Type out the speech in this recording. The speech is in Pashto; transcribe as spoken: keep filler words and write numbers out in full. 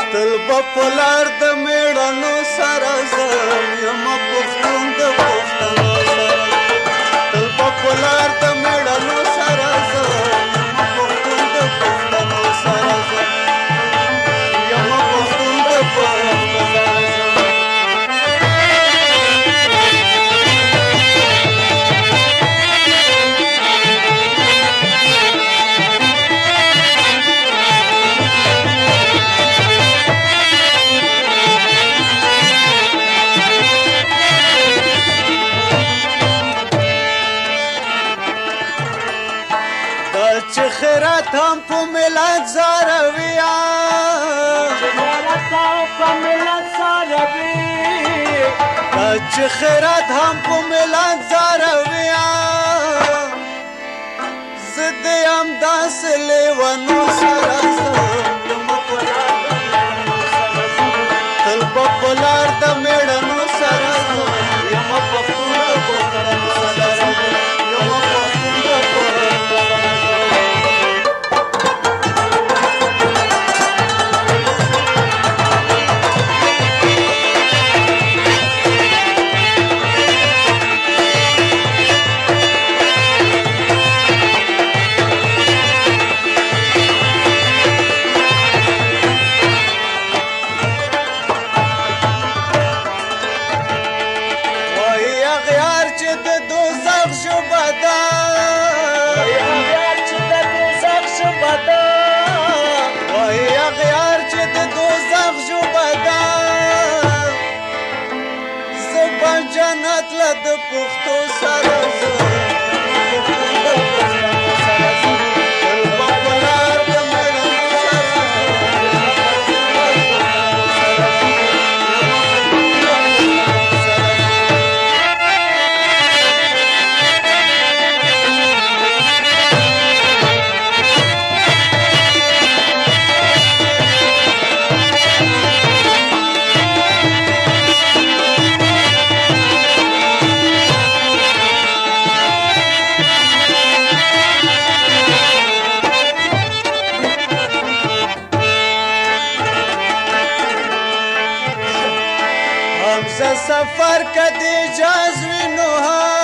تل به په لار د مېړنو سره ځم یمه پښتون د پښتنو سره تل به په لار د مېړنو سره ځم یمه پښتون د پښتنو سره ځم یمه پښتون د پښتنو سره ځم چې خیرات هم په ملت زارویا چې خیرات هم په ملت زارویا زه د همداسې لیونو سره ځم تل به په لار د مېړنو سره ځم یمه پښتون د پښتنو سره ځم یمه پښتون د پښتنو جنت له د پښتو سره ځم سفر کدی جاز وینو ها